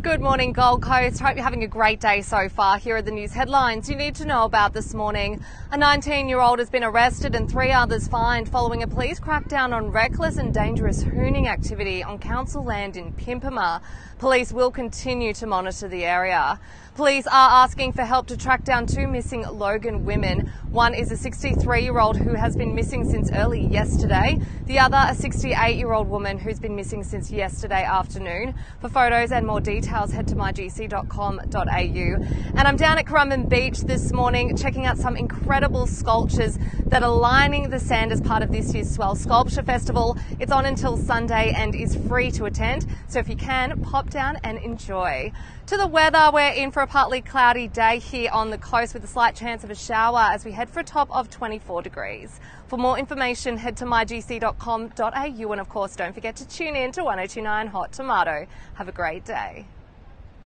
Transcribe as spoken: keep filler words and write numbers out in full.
Good morning, Gold Coast. Hope you're having a great day so far. Here are the news headlines you need to know about this morning. A nineteen-year-old has been arrested and three others fined following a police crackdown on reckless and dangerous hooning activity on council land in Pimpama. Police will continue to monitor the area. Police are asking for help to track down two missing Logan women. One is a sixty-three-year-old who has been missing since early yesterday. The other, a sixty-eight-year-old woman who's been missing since yesterday afternoon. For photos and more details, head to my g c dot com dot a u. And I'm down at Currumbin Beach this morning checking out some incredible sculptures that are lining the sand as part of this year's Swell Sculpture Festival. It's on until Sunday and is free to attend, so if you can, pop down and enjoy. To the weather, we're in for a partly cloudy day here on the coast with a slight chance of a shower as we head for a top of twenty-four degrees. For more information, head to my g c dot com dot a u and of course don't forget to tune in to one oh two point nine Hot Tomato. Have a great day.